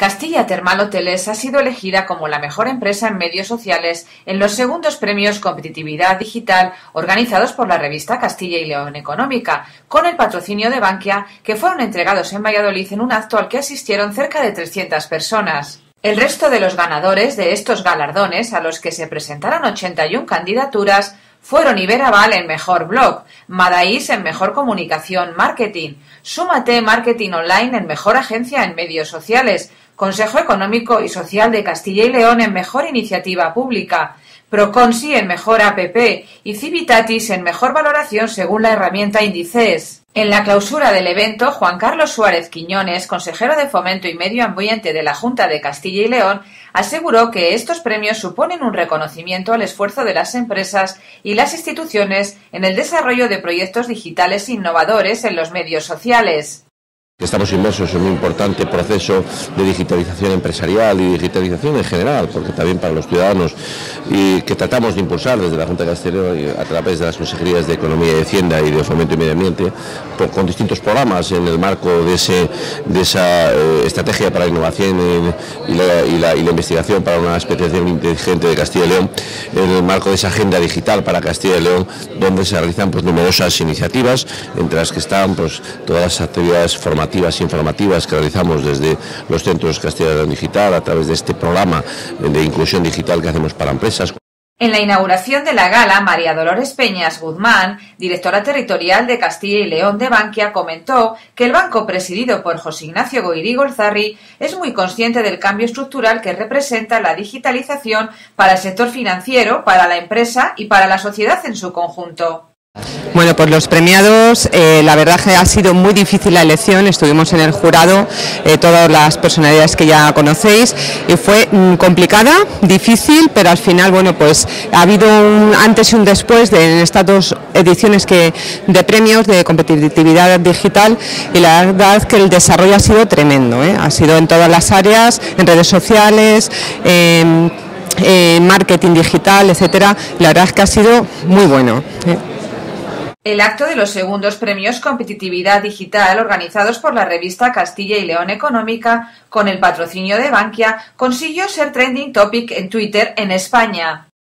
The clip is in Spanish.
Castilla Termal Hoteles ha sido elegida como la mejor empresa en medios sociales en los segundos premios Competitividad Digital organizados por la revista Castilla y León Económica, con el patrocinio de Bankia, que fueron entregados en Valladolid en un acto al que asistieron cerca de 300 personas. El resto de los ganadores de estos galardones, a los que se presentaron 81 candidaturas, fueron Iberaval en Mejor Blog, Madaís en Mejor Comunicación Marketing, Súmate Marketing Online en Mejor Agencia en Medios Sociales, Consejo Económico y Social de Castilla y León en Mejor Iniciativa Pública, Proconsi en Mejor APP y Civitatis en Mejor Valoración según la herramienta Índices. En la clausura del evento, Juan Carlos Suárez Quiñones, consejero de Fomento y Medio Ambiente de la Junta de Castilla y León, aseguró que estos premios suponen un reconocimiento al esfuerzo de las empresas y las instituciones en el desarrollo de proyectos digitales innovadores en los medios sociales. Estamos inmersos en un importante proceso de digitalización empresarial y digitalización en general, porque también para los ciudadanos, y que tratamos de impulsar desde la Junta de Castilla y León a través de las consejerías de Economía y Hacienda y de Fomento y Medio Ambiente, con distintos programas en el marco de esa estrategia para la innovación y la investigación para una especialización inteligente de Castilla y León, en el marco de esa agenda digital para Castilla y León, donde se realizan numerosas iniciativas, entre las que están todas las actividades formativas e informativas que realizamos desde los centros Castilla y León Digital a través de este programa de inclusión digital que hacemos para empresas. En la inauguración de la gala, María Dolores Peñas Guzmán, directora territorial de Castilla y León de Bankia, comentó que el banco presidido por José Ignacio Goirí Golzarri es muy consciente del cambio estructural que representa la digitalización para el sector financiero, para la empresa y para la sociedad en su conjunto. Bueno, pues los premiados, la verdad que ha sido muy difícil la elección, estuvimos en el jurado, todas las personalidades que ya conocéis, y fue complicada, difícil, pero al final, bueno, pues ha habido un antes y un después en estas dos ediciones de premios de competitividad digital, y la verdad es que el desarrollo ha sido tremendo, ha sido en todas las áreas, en redes sociales, marketing digital, etcétera. La verdad es que ha sido muy bueno. El acto de los segundos premios Competitividad Digital, organizados por la revista Castilla y León Económica, con el patrocinio de Bankia, consiguió ser trending topic en Twitter en España.